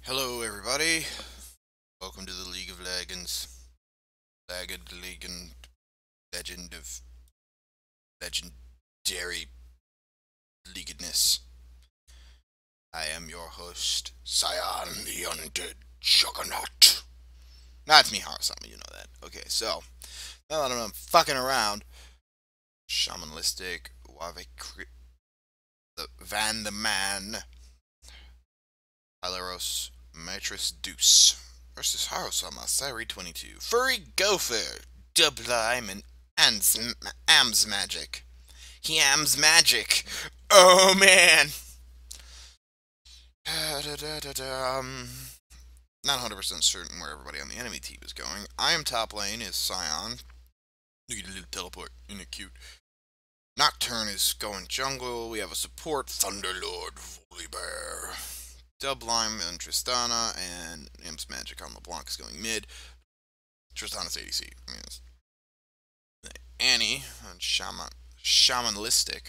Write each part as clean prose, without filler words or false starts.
Hello, everybody. Welcome to the League of Legends. Legend of legendary leaguedness. I am your host, Scion the Undead Juggernaut. That's me, Harasama, you know that. Okay, so, now that I'm fucking around, Shamanistic, the Van the Man, Hilaros, Matris Deuce versus Harasama, Siri 22, Furry Gopher, Dublime, and Ams Magic. He ams magic. Oh man. Not 100% certain where everybody on the enemy team is going. I am top lane is Scion. Look at a little teleport. Isn't it cute? Nocturne is going jungle. We have a support, Thunderlord, Volibear. Dublime and Tristana, and Imps Magic on LeBlanc is going mid. Tristana's ADC. I mean, it's Annie and Shamanistic.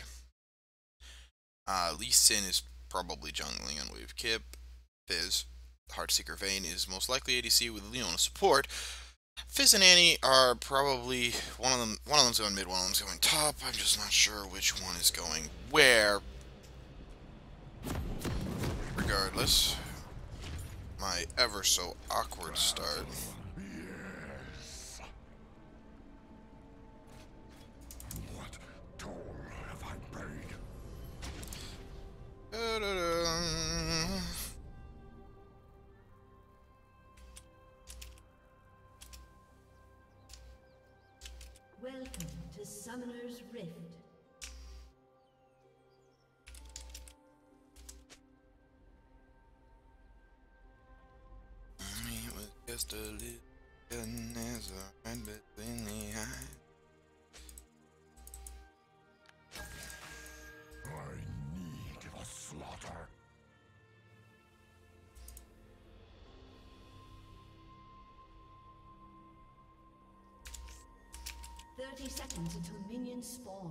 Lee Sin is probably jungling on Wave Kip. Fizz, Heartseeker Vayne is most likely ADC with Leona support. Fizz and Annie are probably one of them's going mid, one of them's going top. I'm just not sure which one is going where. Regardless, my ever so awkward start. Yes. What toll have I paid? Welcome to Summoner's Rift. It was just a little goodness right between the eyes. I need the slaughter. Thirty seconds until minions spawn.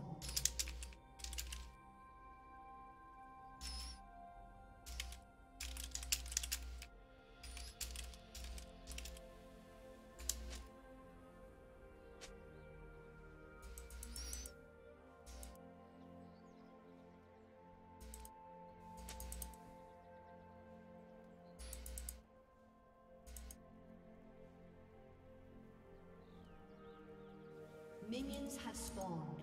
Minions have spawned.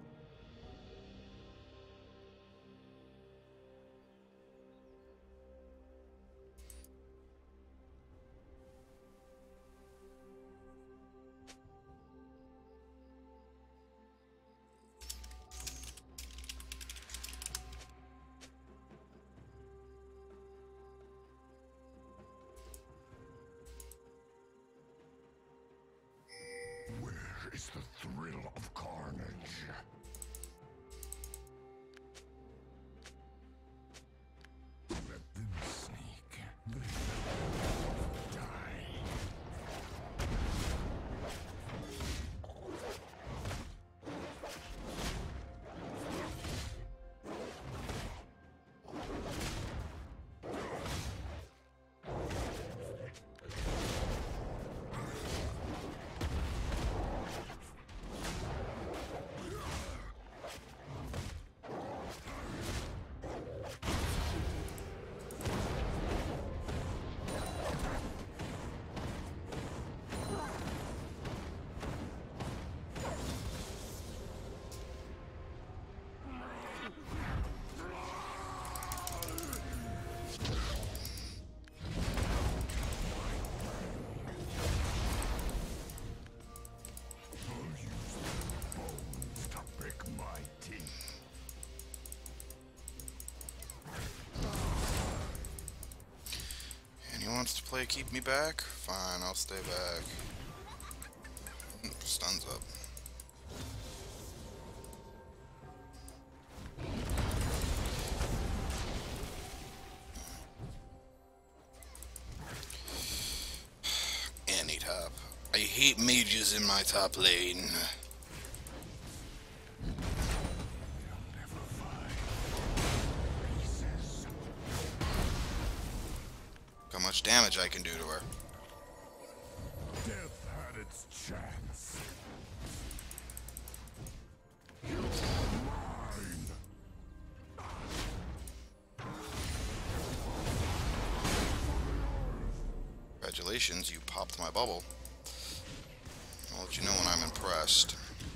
Where is the thrill of carnage? Let them sneak. They will die. Wants to play keep me back? Fine, I'll stay back. Stuns up. Any top. I hate mages in my top lane. How much damage I can do to her. Death had its chance. Congratulations, you popped my bubble. I'll let you know when I'm impressed.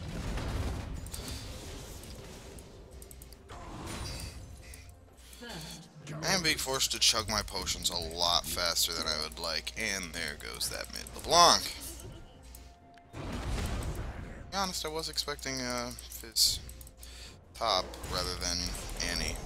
I am being forced to chug my potions a lot faster than I would like, and there goes that mid LeBlanc. To be honest, I was expecting Fizz top rather than Annie.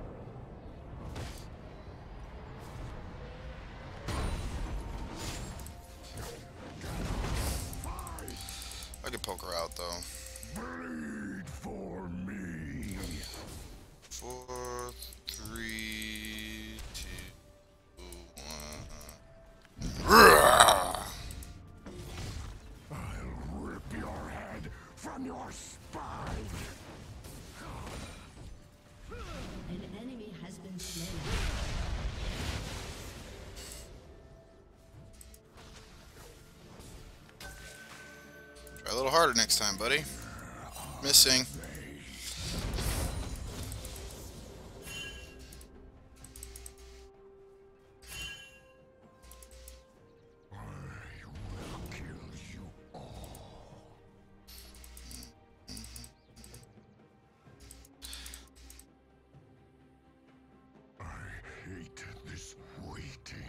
I could poke her out though. Bleed for me. 4, 3, 2, 1. I'll rip your head from your spine. An enemy has been slain. Try a little harder next time, buddy. Missing. Hate this waiting.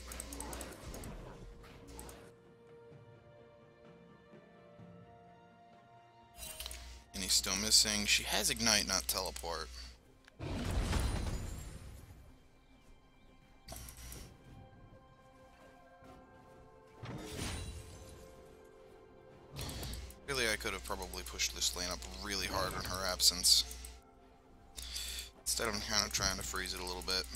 And he's still missing. She has Ignite, not Teleport. Really, I could have probably pushed this lane up really hard in her absence. Instead, I'm kind of trying to freeze it a little bit.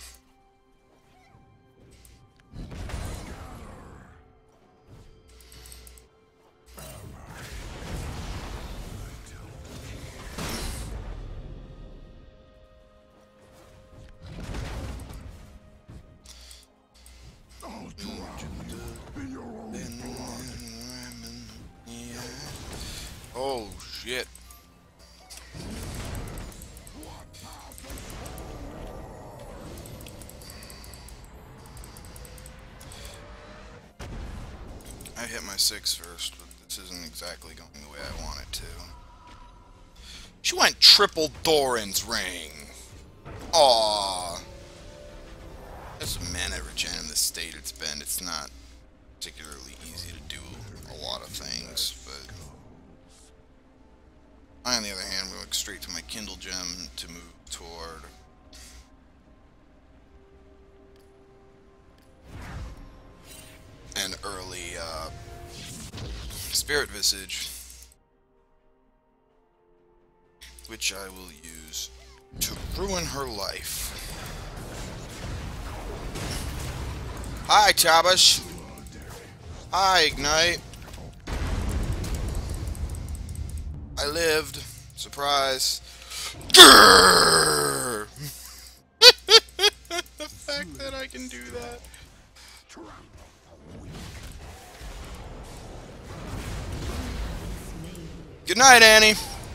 I'll drown in your own blood. Oh, shit. I hit my 6 first, but this isn't exactly going the way I want it to. She went triple Doran's ring. Aww. There's a mana regen in the state it's been. It's not particularly easy to do a lot of things, but I, on the other hand, went straight to my Kindle gem to move toward an early Spirit Visage, which I will use to ruin her life. Hi, Tabash. Hi, Ignite. I lived. Surprise. Grrr! The fact that I can do that. Good night, Annie.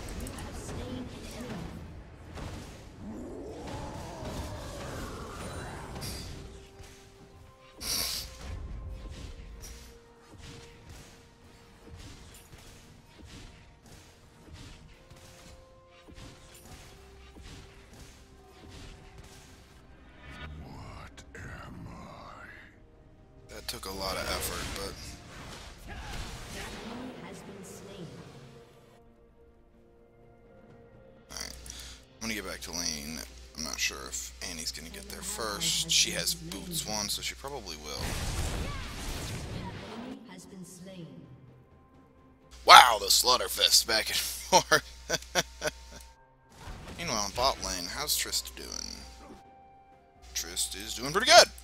What am I? That took a lot of effort, but Has been slain. alright. I'm gonna get back to lane. I'm not sure if Annie's gonna get there first. She has boots 1, so she probably will. An enemy has been slain. Wow, the Slaughterfest back and forth. Meanwhile, in bot lane, how's Trist doing? Trist is doing pretty good.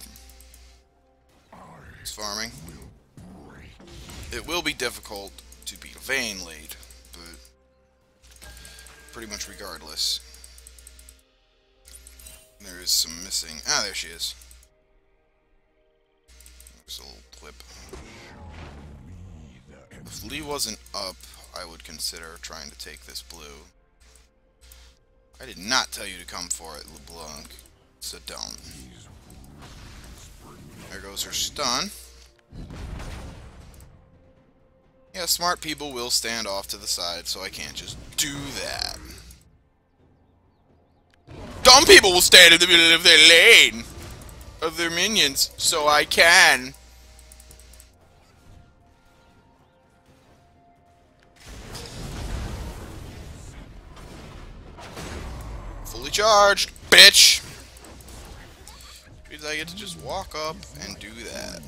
He's farming. It will be difficult to beat a Vayne late, but pretty much regardless. There is some missing. Ah, there she is. There's a little clip. If Lee wasn't up, I would consider trying to take this blue. I did not tell you to come for it, LeBlanc. So don't. There goes her stun. Yeah, smart people will stand off to the side, so I can't just do that. Dumb people will stand in the middle of their lane of their minions, so I can. Fully charged, bitch! Because I get to just walk up and do that.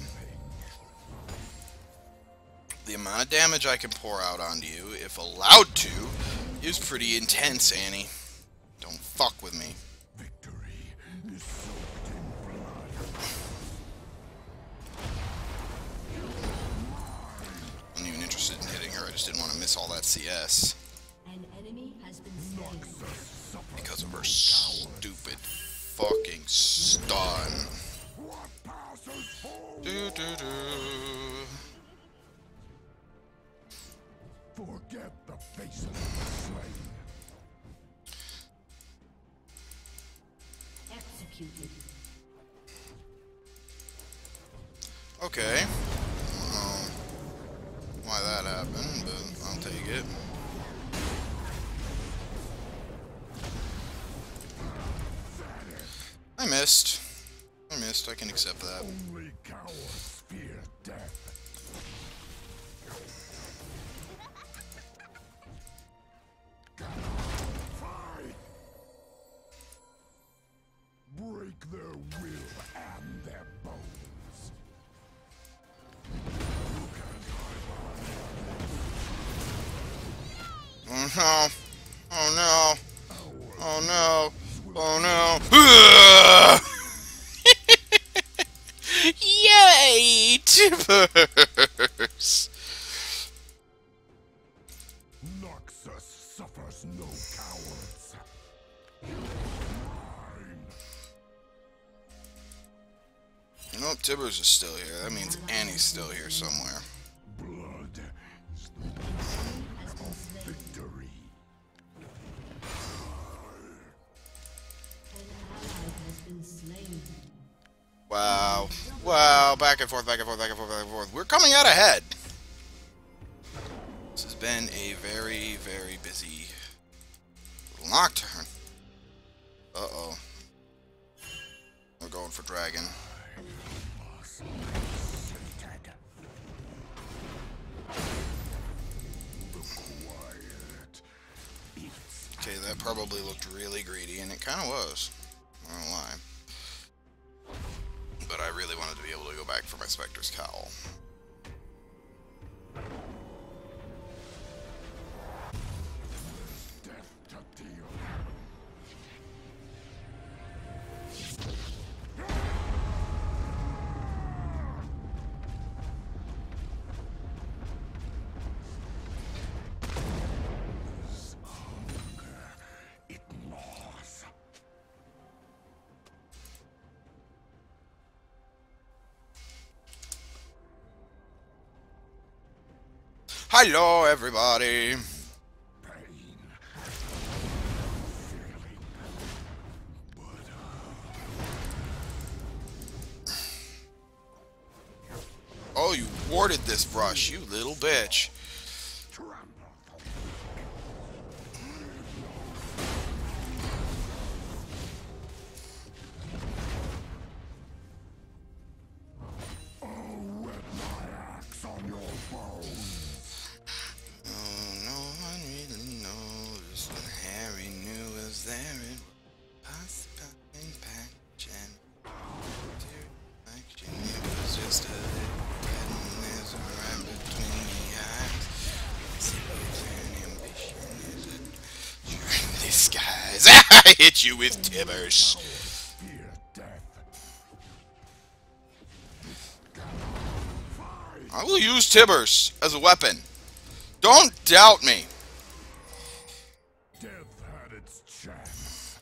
The amount of damage I can pour out onto you, if allowed to, is pretty intense, Annie. Don't fuck with me. Victory is soaked in blood. I wasn't even interested in hitting her, I just didn't want to miss all that CS. An enemy has been slain. Because of her stupid fucking stun. What passes forward? Do do do. Forget the faces of the slain. Executed. Okay. I don't know why that happened, but I'll take it. I missed. I can accept that. Only cowards fear death. Fight! Break their will and their bones. Oh no. Oh no. Oh no. Oh no. Yay! Tibbers! Noxus suffers no cowards. Mine. You know, Tibbers is still here. That means Annie's still here somewhere. Blood is the Has been slain. victory. An ally has been slain. Wow. Wow. Back and forth, back and forth, back and forth, back and forth. We're coming out ahead. This has been a very, very busy nocturne. Uh-oh. We're going for dragon. Okay, that probably looked really greedy, and it kind of was. I don't lie. But I really wanted to be able to go back for my Spectre's Cowl. Death to deal. It gnaws. Hello, everybody! Pain. Feeling. But Oh, you warded this brush, you little bitch. trample. I'll wet my axe on your bones. Oh, no one really knows what Harry knew was there in possible impact and action. It was just a madness right between the eyes. An ambition is a during the skies. I hit you with Tibbers. Fear death. I will use Tibbers as a weapon. Don't doubt me. Death had its chance.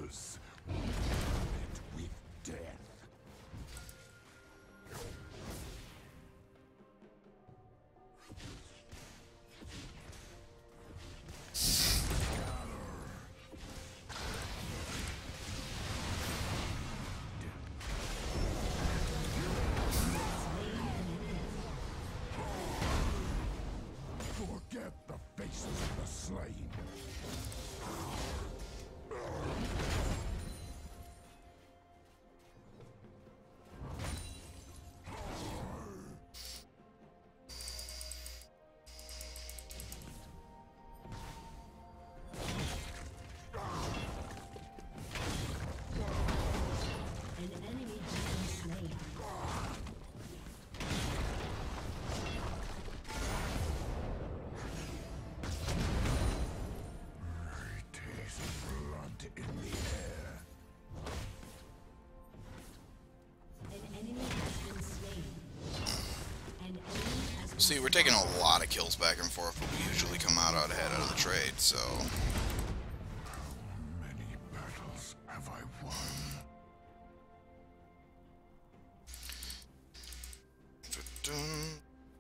purpose. It with death. Forget the faces of the slain. An enemy has been slain. Taste blood in the air. An enemy has been slain. An enemy has been See, we're taking a lot of kills back and forth, but we usually come out ahead of the trade, so... Many battles have I won? Dun,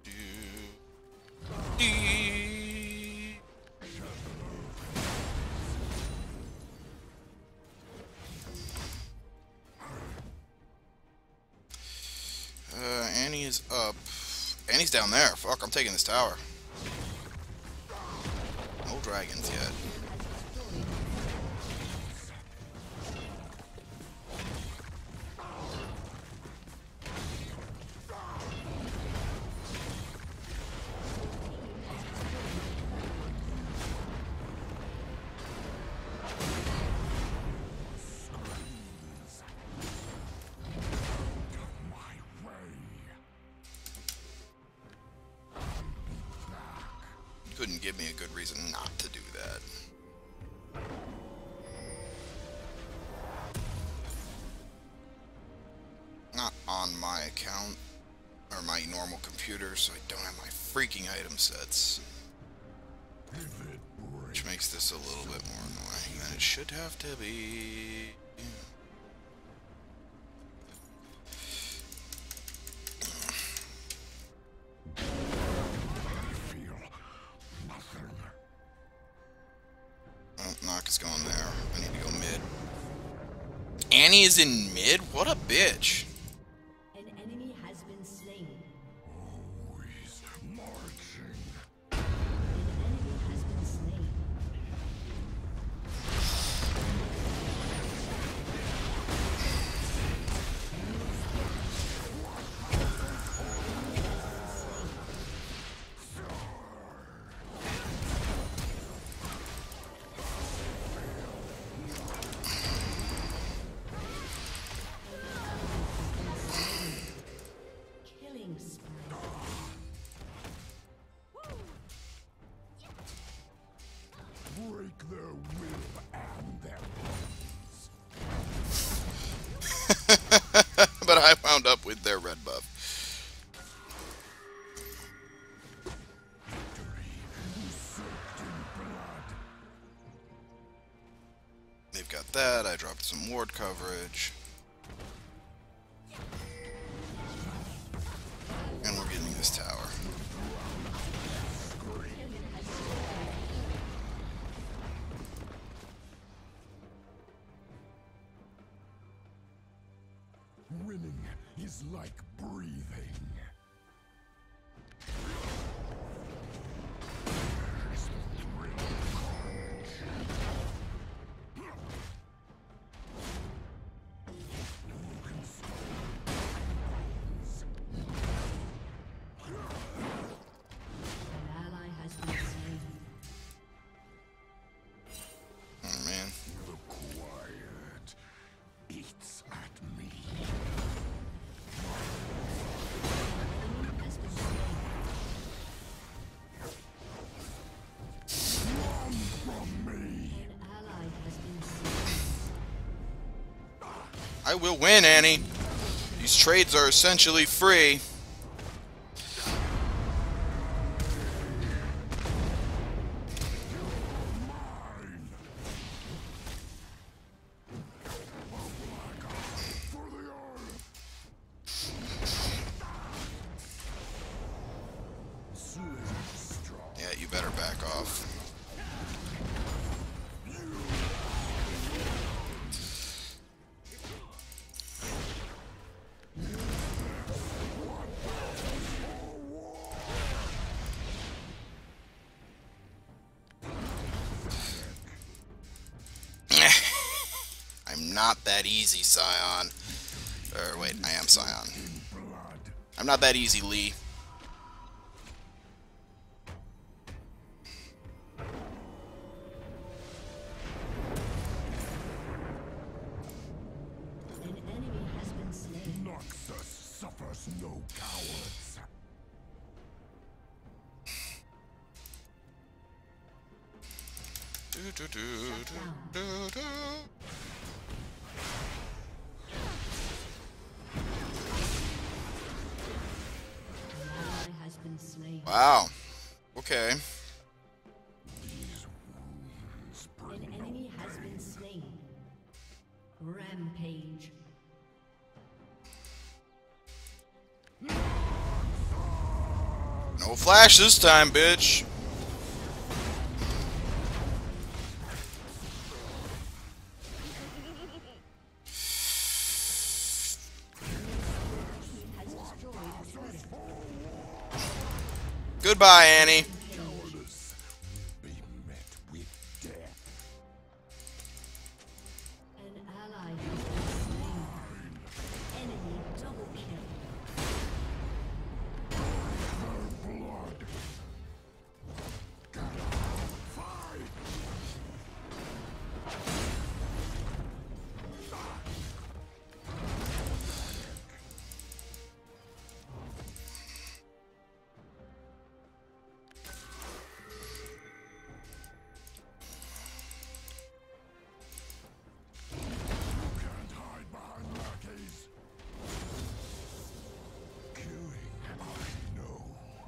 do, dee. Annie is up. Annie's down there. Fuck, I'm taking this tower. No dragons yet. My way. Couldn't give me a good reason not to do that. Not on my account, or my normal computer, so I don't have my freaking item sets. Vivid Which makes this a little bit more annoying than it should have to be. feel nothing. Oh, Nock is going there. I need to go mid. Annie is in mid? What a bitch. An enemy has been slain. Always marching. An enemy has been slain. Killing spree. Break their will and their bones. But I wound up with their red buff. Soaked in blood. They've got that. I dropped some ward coverage. And we're getting this tower. Winning is like breathing. There's the thrill of carnage. Who can stop bones? An ally has been slain. Oh man. The quiet eats at me. Enemy has been slain. Run from me! An ally has been slain. I will win, Annie. These trades are essentially free. Mine! better back off. I'm not that easy, Scion. Or wait, I am Scion. I'm not that easy, Lee. An enemy has been slain. Noxus suffers no cowards. An ally has been slain. Wow. Okay. An enemy has been slain. Rampage. No flash this time, bitch. Has destroyed a turret. Goodbye, Annie. Cowardice be met with death. An ally has been slain. Enemy double kill. Blood. Fight. Can't hide behind lackeys. Queuing, I know.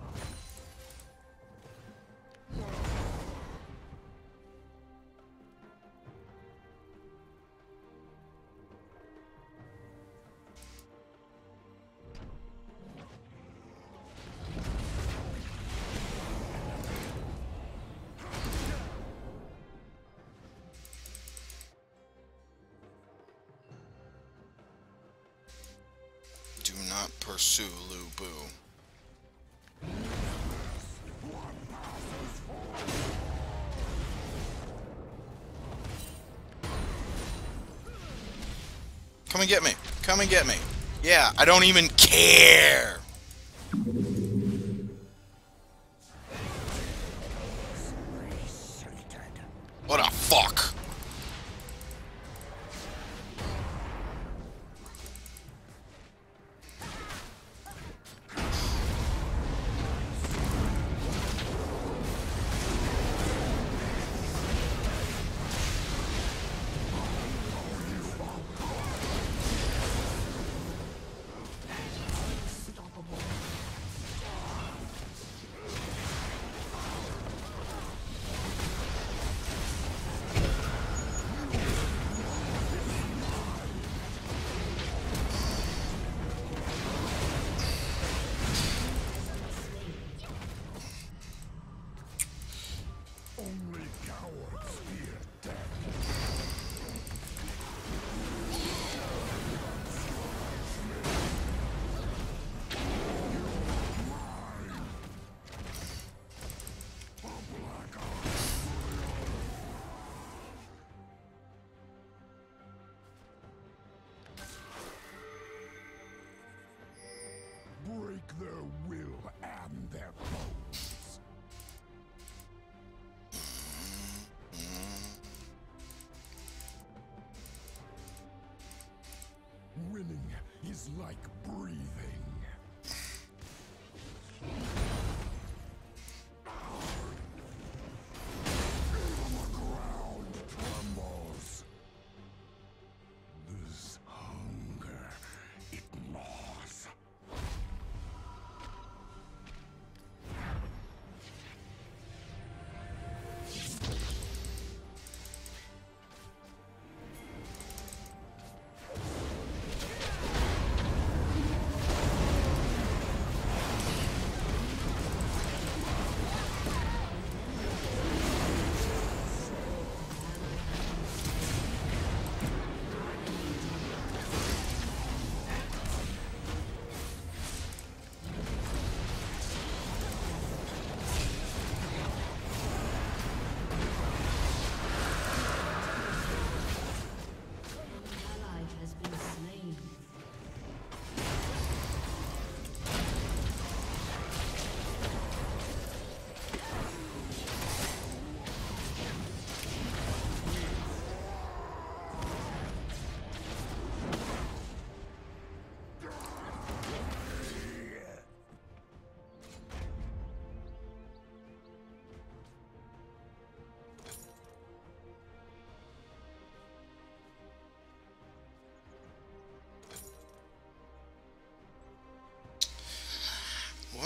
Do not pursue Lu Bu. Come and get me. Come and get me. Yeah, I don't even care. What a fuck.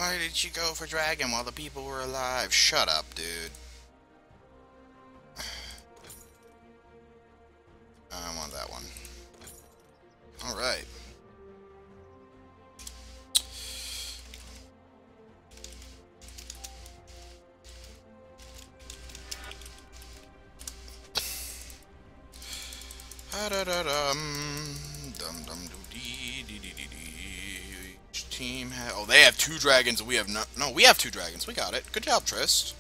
Why did she go for dragon while the people were alive? Shut up, dude. I want that one. Alright. Each team has... Oh, they have 2 dragons and we have no... No, we have 2 dragons. We got it. Good job, Trist.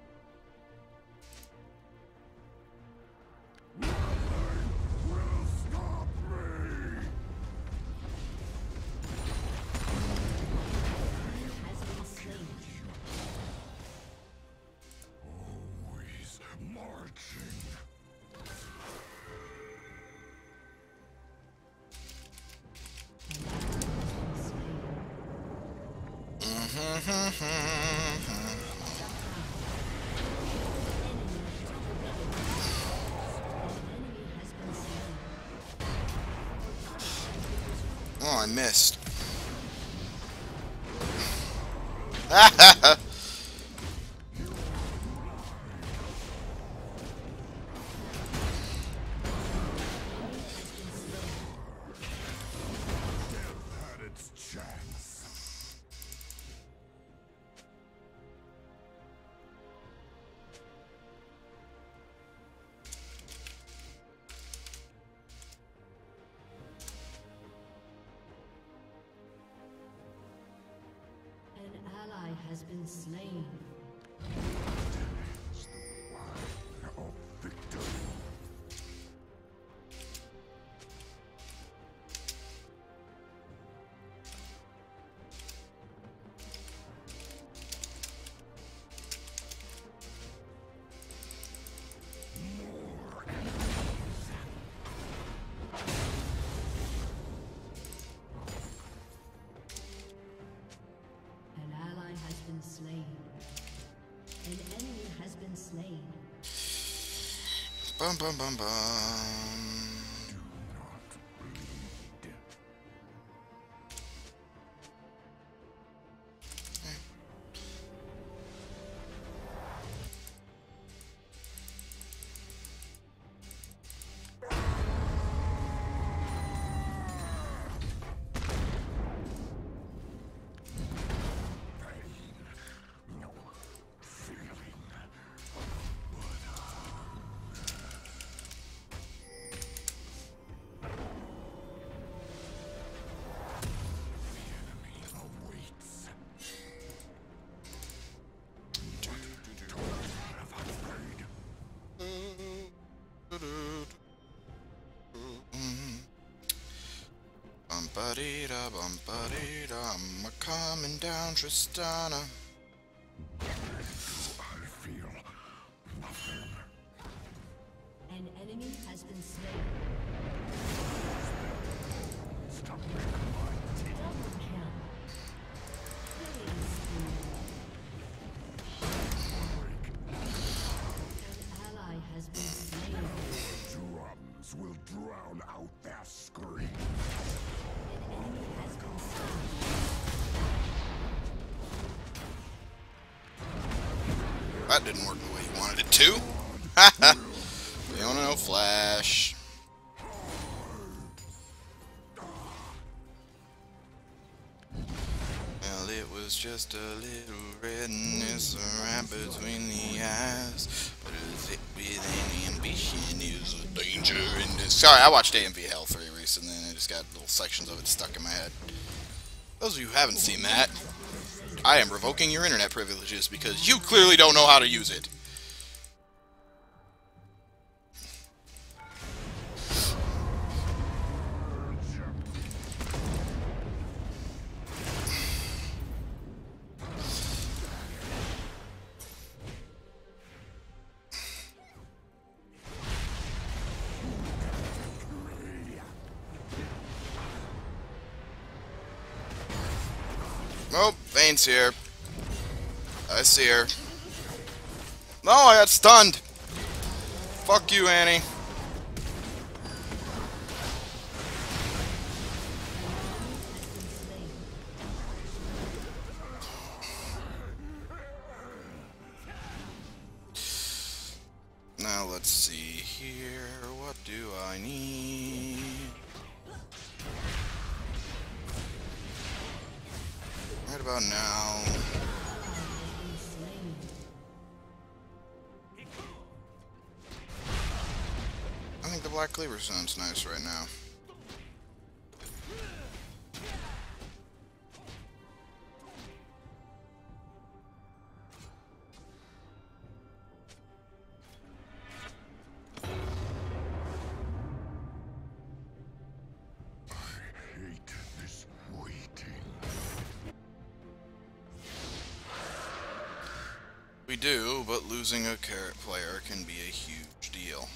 Oh, I missed. Had its chance. An ally has been slain. Of victory. An ally has been slain. An enemy has been slain. Bum bum bum bum. No feeling. The enemy awaits. Have I prayed? Bum-ba-dee-da, bum-ba-dee-da, I'm a-coming down, Tristana. I feel nothing. An enemy has been slain. Stop making my Double kill. Killing spree. An ally has been slain. drums will drown out their screams. An enemy has been slain. That didn't work the way you wanted it to. Haha. You wanna know Flash? Well, it was just a little redness right between the eyes. But is it with any ambition is a danger in this. Sorry, I watched AMV Hell 3 recently and I just got little sections of it stuck in my head. Those of you who haven't seen that, I am revoking your internet privileges because you clearly don't know how to use it. Oh, Vayne's here. I see her. No, I got stunned. Fuck you, Annie. let's see here. What do I need? Right about now. I think the Black Cleaver sounds nice right now. We do, but losing a player can be a huge deal.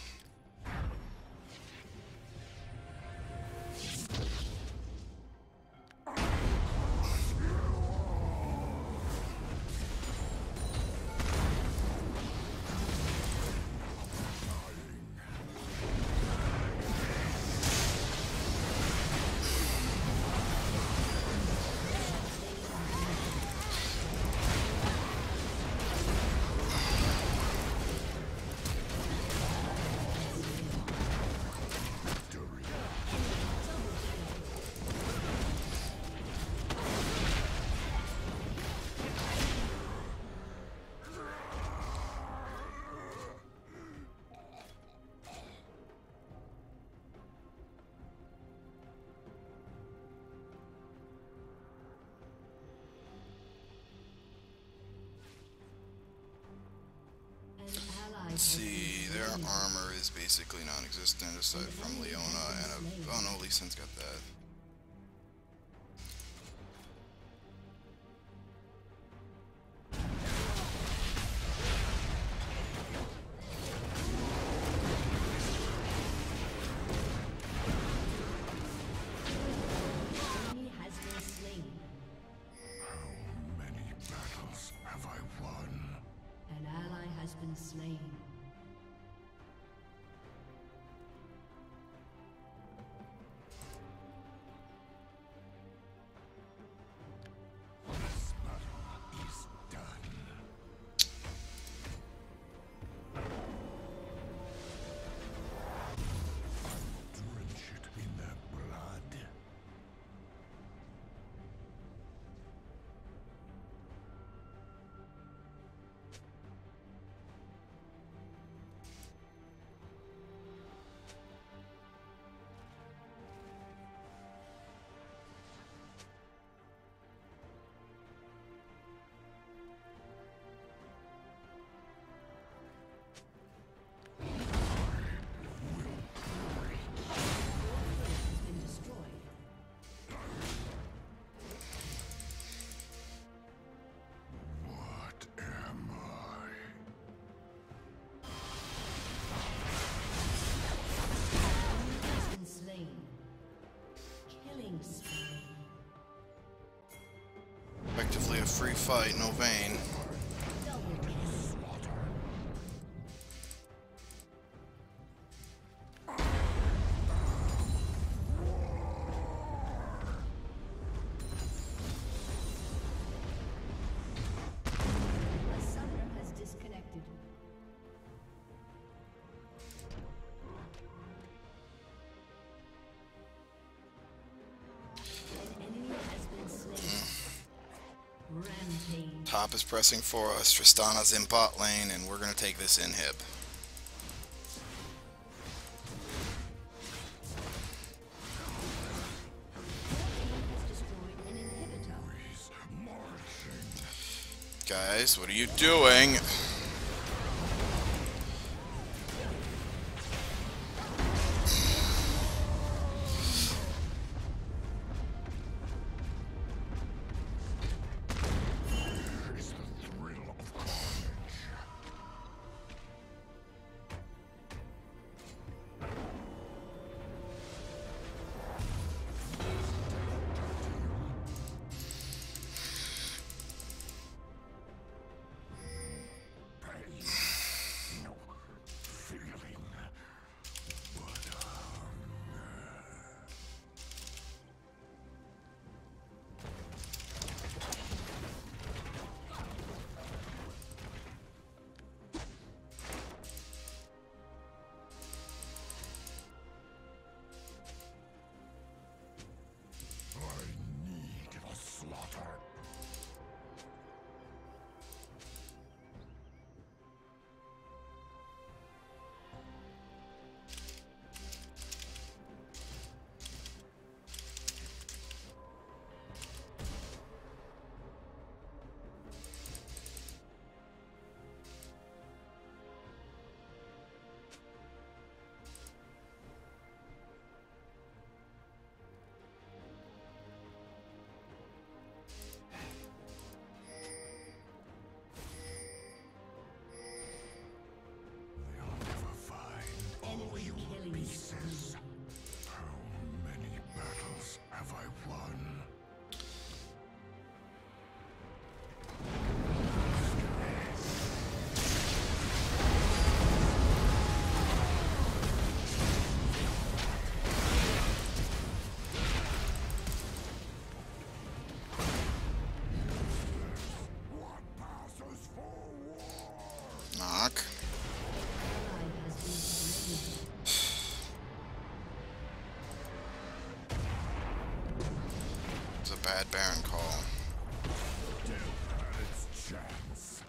Let's see, their armor is basically non-existent aside from Leona and a... Oh no, Lee Sin's got that. Slain. This battle is done. Drench it in their blood. Effectively a free fight, no Vayne. Top is pressing for us, Tristana's in bot lane, and we're gonna take this inhib. Guys, what are you doing? Bad Baron call. Death had its chance.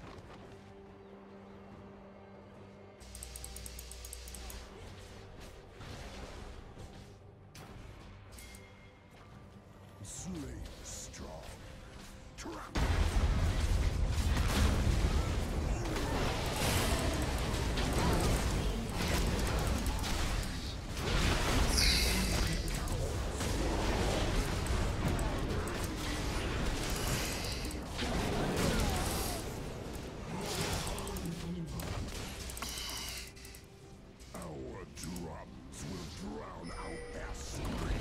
Slay strong. Trap. Our drums will drown out their screams.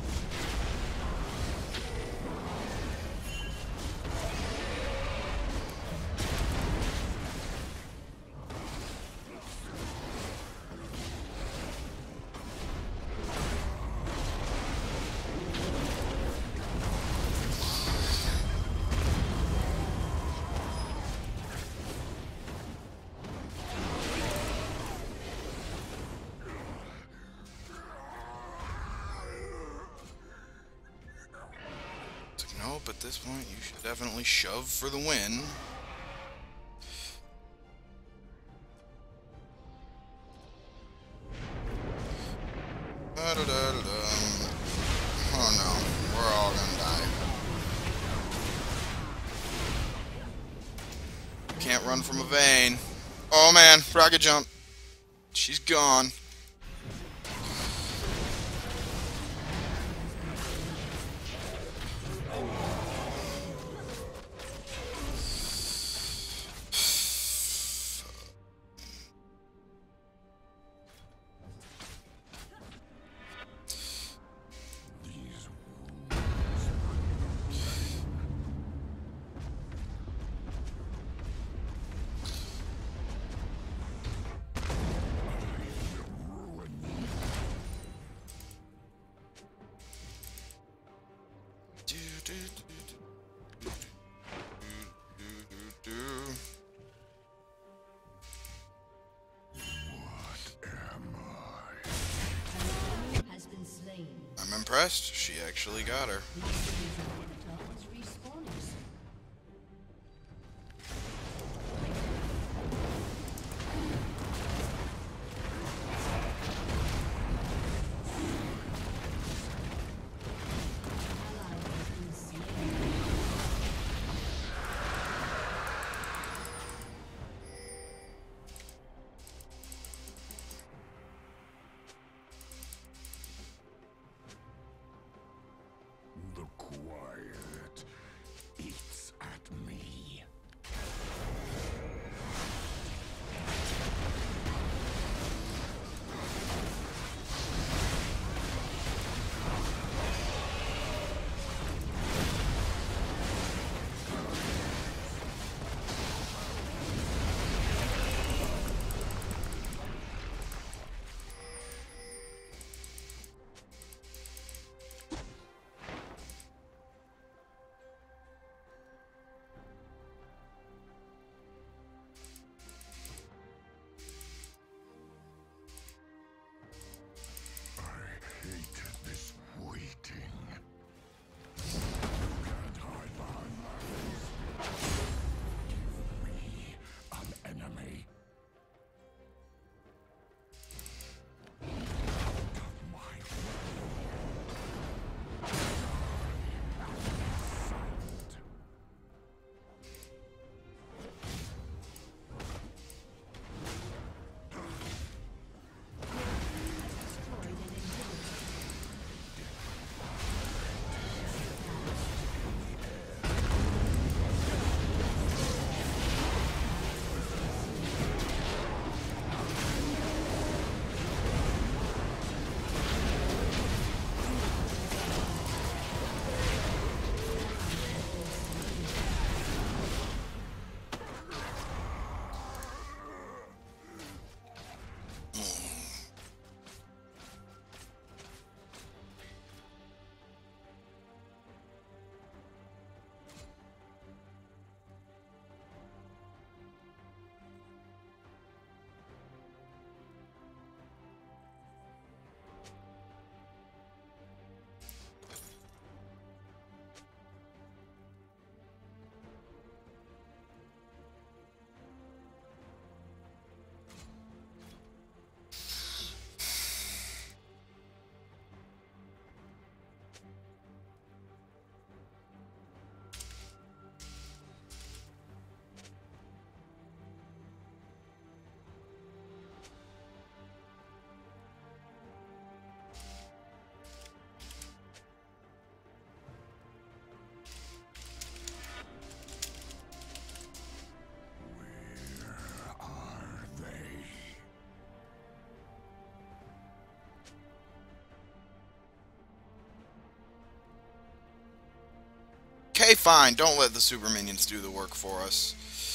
It's like, nope, at this point you should definitely shove for the win. Da-da-da-da-dum. Oh no, we're all gonna die. Can't run from a vein. Oh man, rocket jump. She's gone. These Has been slain. I'm impressed. She actually got her. The inhibitor is respawning soon. Ally has been slain. the quiet. Okay, fine. Don't let the super minions do the work for us.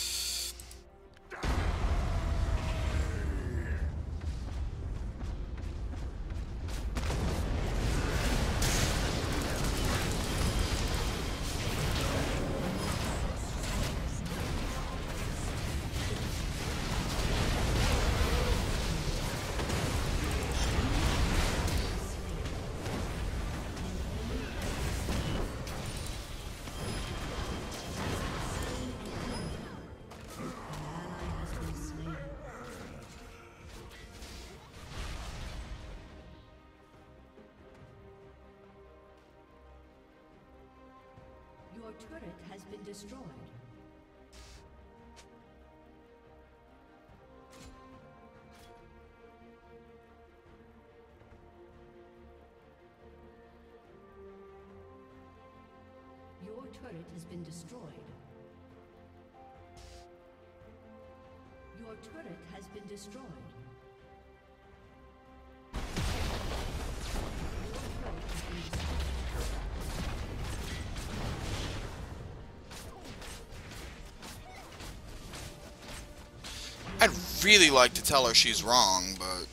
Your turret has been destroyed. Your turret has been destroyed. Your turret has been destroyed. I'd really like to tell her she's wrong, but...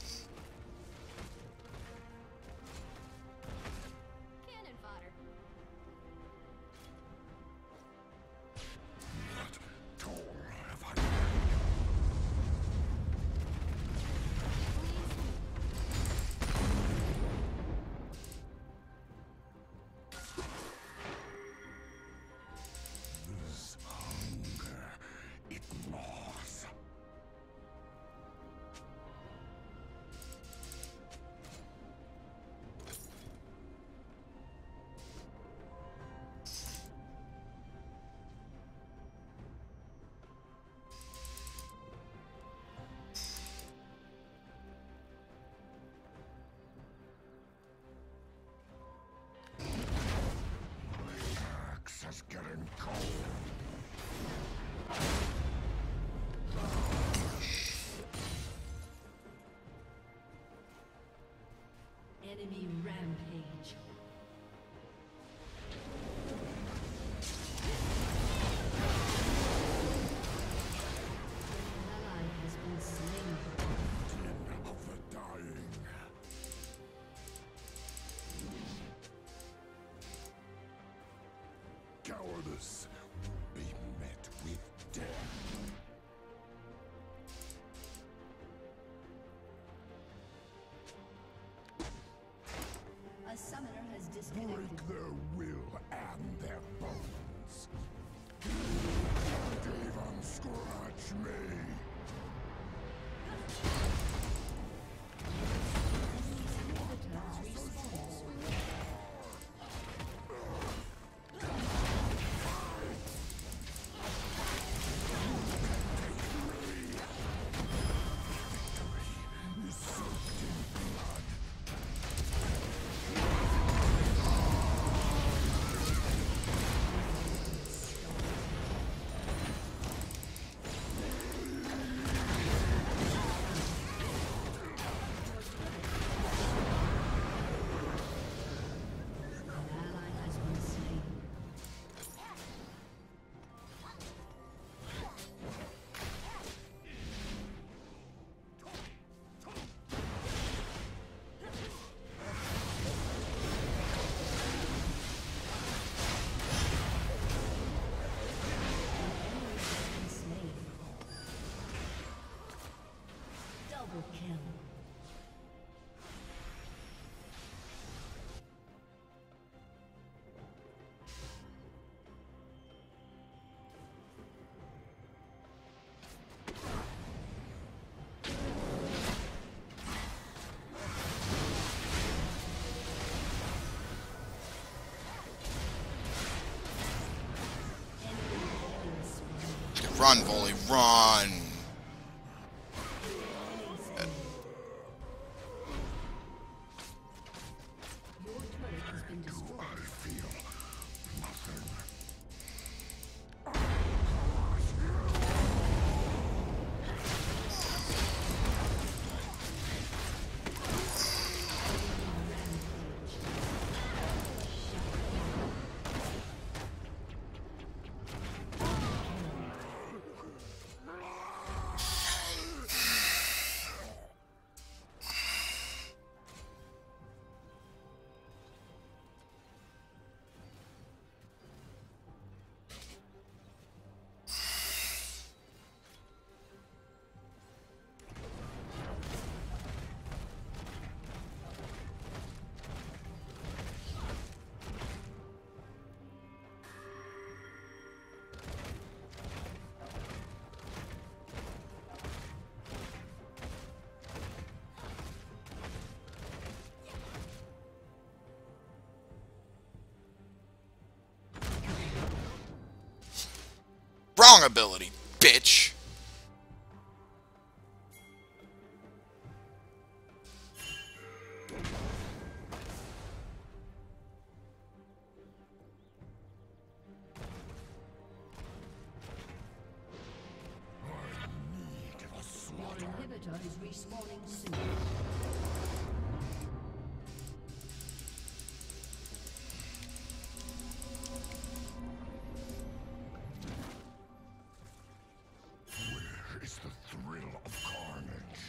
Cannon fodder. What toll have I This hunger, it gnaws. Axe is getting cold. Enemy rampage. An ally has been slain. Of the dying. Cowardice will be met with death. A summoner has disconnected. Break their will and their bones. Don't even scratch me. An ally has been slain. Slain. Double kill. Run, Volley, run! Wrong ability, bitch! Your inhibitor is respawning soon. Where is the thrill of carnage?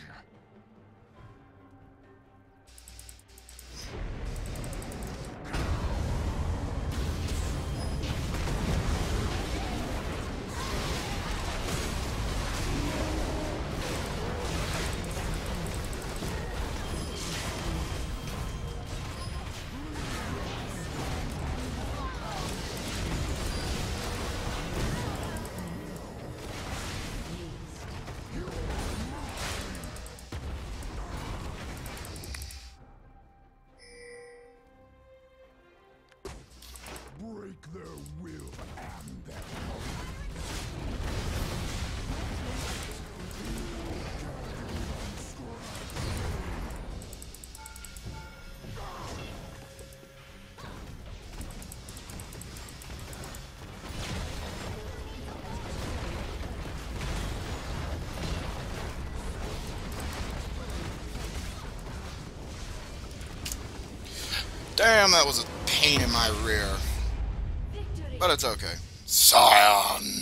Break their will and their Damn, that was a pain in my rear. Victory! But it's okay. Scion!